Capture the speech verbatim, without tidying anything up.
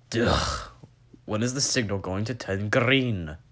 Ugh. When is the signal going to turn green?